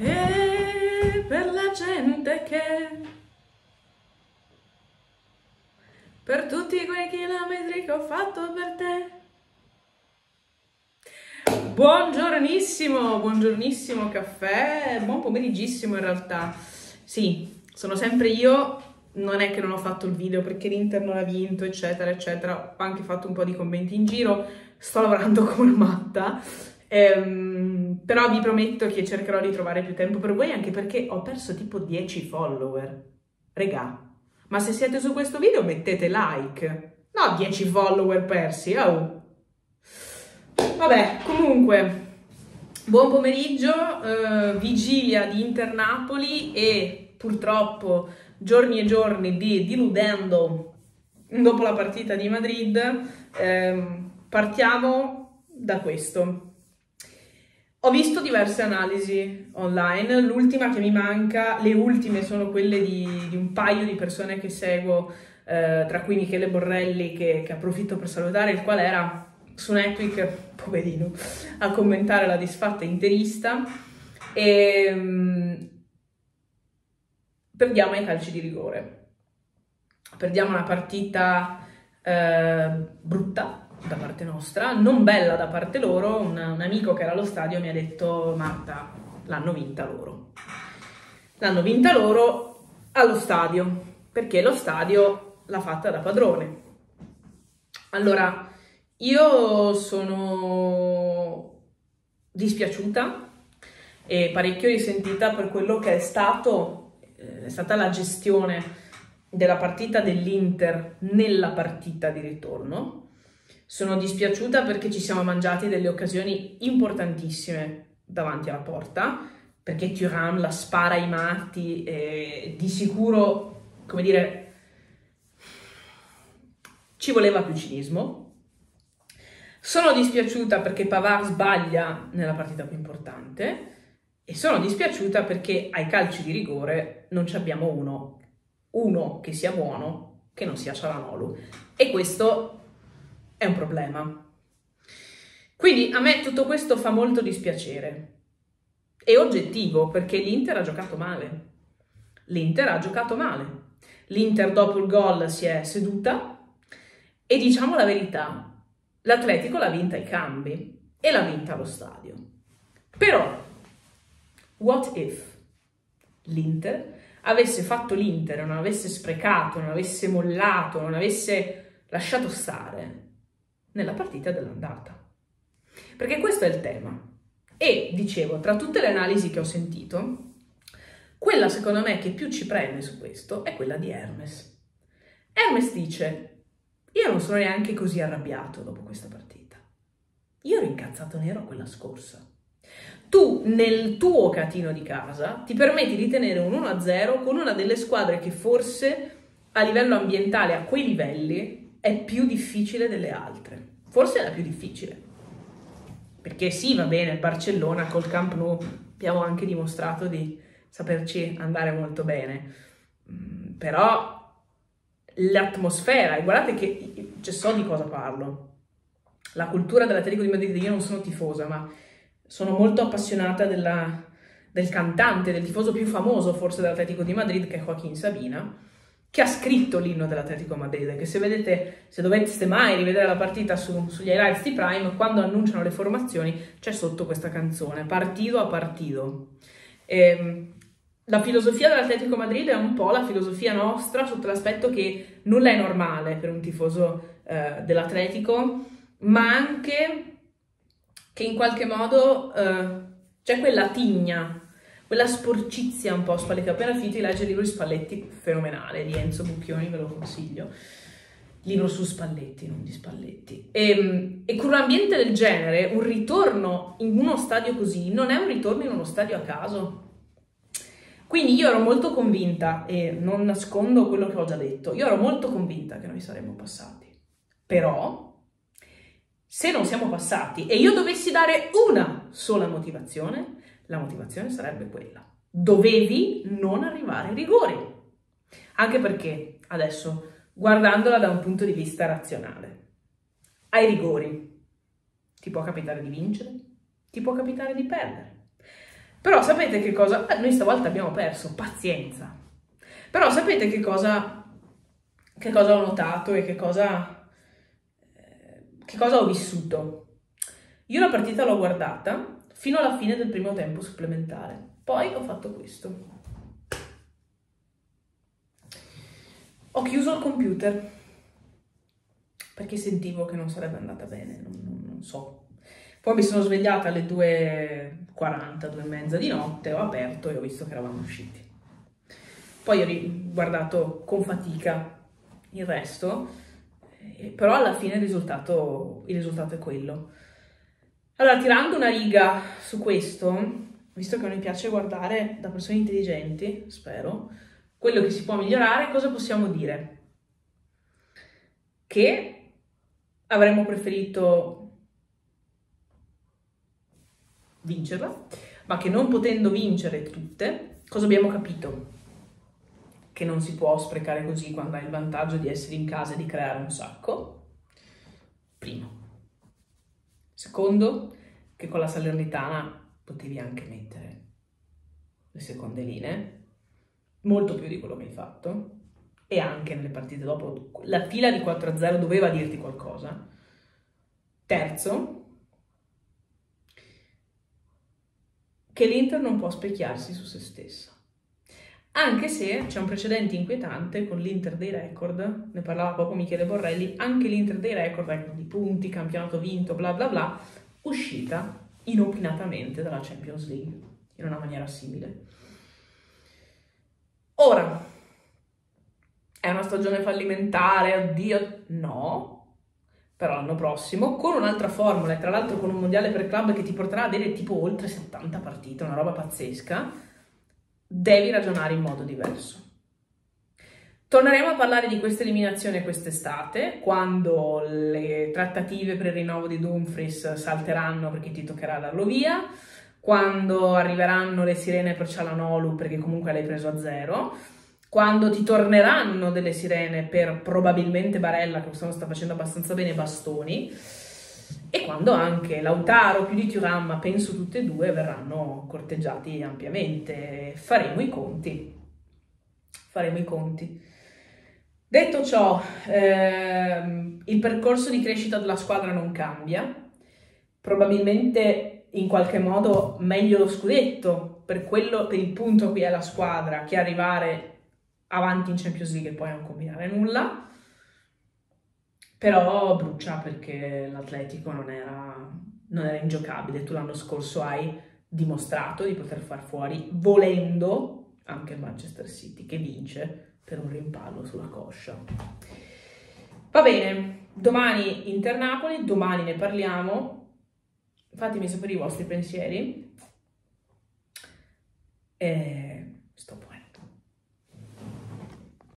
E per la gente per tutti quei chilometri che ho fatto per te. Buongiornissimo, buongiornissimo caffè, buon pomeriggissimo in realtà. Sì, sono sempre io, non è che non ho fatto il video perché l'Inter non ha vinto, eccetera, eccetera. Ho anche fatto un po' di commenti in giro, sto lavorando come una matta. Però vi prometto che cercherò di trovare più tempo per voi, anche perché ho perso tipo 10 follower. Regà, ma se siete su questo video mettete like. No, 10 follower persi, oh. Vabbè, comunque, buon pomeriggio, vigilia di Inter-Napoli e purtroppo giorni e giorni di diludendo dopo la partita di Madrid. Partiamo da questo. Ho visto diverse analisi online, l'ultima che mi manca, le ultime sono quelle di un paio di persone che seguo, tra cui Michele Borrelli, che approfitto per salutare, il quale era su Netflix, poverino, a commentare la disfatta interista. E perdiamo ai calci di rigore. Perdiamo una partita brutta da parte nostra, non bella da parte loro. Un amico che era allo stadio mi ha detto: Marta, l'hanno vinta loro. L'hanno vinta loro allo stadio, perché lo stadio l'ha fatta da padrone. Allora, io sono dispiaciuta e parecchio risentita per quello che è stata la gestione della partita dell'Inter nella partita di ritorno. Sono dispiaciuta perché ci siamo mangiati delle occasioni importantissime davanti alla porta, perché Thuram la spara ai matti e di sicuro, come dire, ci voleva più cinismo. Sono dispiaciuta perché Pavard sbaglia nella partita più importante e sono dispiaciuta perché ai calci di rigore non ci abbiamo uno che sia buono, che non sia Çalhanoğlu, e questo è un problema. Quindi a me tutto questo fa molto dispiacere. È oggettivo, perché l'Inter ha giocato male. L'Inter ha giocato male. L'Inter dopo il gol si è seduta e, diciamo la verità, l'Atletico l'ha vinta ai cambi e l'ha vinta allo stadio. Però, what if l'Inter avesse fatto l'Inter, non avesse sprecato, non avesse mollato, non avesse lasciato stare nella partita dell'andata? Perché questo è il tema. E, dicevo, tra tutte le analisi che ho sentito, quella secondo me che più ci preme su questo è quella di Hermes. Hermes dice: io non sono neanche così arrabbiato dopo questa partita. Io ero incazzato nero quella scorsa. Tu nel tuo catino di casa ti permetti di tenere un 1-0 con una delle squadre che forse a livello ambientale, a quei livelli, è più difficile delle altre. Forse è la più difficile. Perché sì, va bene, il Barcellona col Camp Nou abbiamo anche dimostrato di saperci andare molto bene. Però l'atmosfera, e guardate che so di cosa parlo. La cultura dell'Atletico di Madrid, io non sono tifosa, ma sono molto appassionata del cantante, del tifoso più famoso forse dell'Atletico di Madrid, che è Joaquín Sabina, che ha scritto l'inno dell'Atletico Madrid, che se doveste mai rivedere la partita sugli highlights di Prime, quando annunciano le formazioni c'è sotto questa canzone, partito a partito. La filosofia dell'Atletico Madrid è un po' la filosofia nostra, sotto l'aspetto che nulla è normale per un tifoso dell'Atletico, ma anche che in qualche modo c'è quella tigna, quella sporcizia un po'. Spalletti, ho appena finito di leggere il libro di Spalletti, fenomenale, di Enzo Bucchioni, ve lo consiglio. Libro su Spalletti, non di Spalletti. E con un ambiente del genere, un ritorno in uno stadio così non è un ritorno in uno stadio a caso. Quindi io ero molto convinta, e non nascondo quello che ho già detto, io ero molto convinta che noi saremmo passati. Però, se non siamo passati e io dovessi dare una sola motivazione, la motivazione sarebbe quella: dovevi non arrivare ai rigori. Anche perché, adesso, guardandola da un punto di vista razionale, ai rigori ti può capitare di vincere, ti può capitare di perdere. Però sapete che cosa? Noi stavolta abbiamo perso, pazienza. Però sapete che cosa ho notato e che cosa ho vissuto? Io la partita l'ho guardata fino alla fine del primo tempo supplementare. Poi ho fatto questo. Ho chiuso il computer perché sentivo che non sarebbe andata bene, non so. Poi mi sono svegliata alle 2:40, 2:30 di notte, ho aperto e ho visto che eravamo usciti. Poi ho guardato con fatica il resto, però alla fine il risultato è quello. Allora, tirando una riga su questo, visto che a noi piace guardare da persone intelligenti, spero, quello che si può migliorare, cosa possiamo dire? Che avremmo preferito vincerla, ma che non potendo vincere tutte, cosa abbiamo capito? Che non si può sprecare così quando hai il vantaggio di essere in casa e di creare un sacco. Primo. Secondo, che con la Salernitana potevi anche mettere le seconde linee, molto più di quello che hai fatto, e anche nelle partite dopo la fila di 4-0 doveva dirti qualcosa. Terzo, che l'Inter non può specchiarsi su se stessa. Anche se c'è un precedente inquietante con l'Inter dei record, ne parlava proprio Michele Borrelli, anche l'Inter dei record, di punti, campionato vinto, bla bla bla, uscita inopinatamente dalla Champions League, in una maniera simile. Ora, è una stagione fallimentare, oddio, no, però l'anno prossimo, con un'altra formula, e tra l'altro con un mondiale per club che ti porterà a avere tipo oltre 70 partite, una roba pazzesca, devi ragionare in modo diverso. Torneremo a parlare di questa eliminazione quest'estate, quando le trattative per il rinnovo di Dumfries salteranno perché ti toccherà darlo via, quando arriveranno le sirene per Çalhanoğlu perché comunque l'hai preso a 0, quando ti torneranno delle sirene per probabilmente Barella, che quest'anno sta facendo abbastanza bene, Bastoni, e quando anche Lautaro più di Thuram, ma penso tutte e due, verranno corteggiati ampiamente. Faremo i conti. Faremo i conti. Detto ciò, il percorso di crescita della squadra non cambia. Probabilmente in qualche modo meglio lo scudetto per il punto qui è la squadra che arrivare avanti in Champions League e poi non combinare nulla. Però brucia perché l'Atletico non era ingiocabile. Tu l'anno scorso hai dimostrato di poter far fuori, volendo, anche il Manchester City, che vince per un rimpallo sulla coscia. Va bene, domani Inter-Napoli, domani ne parliamo. Fatemi sapere i vostri pensieri.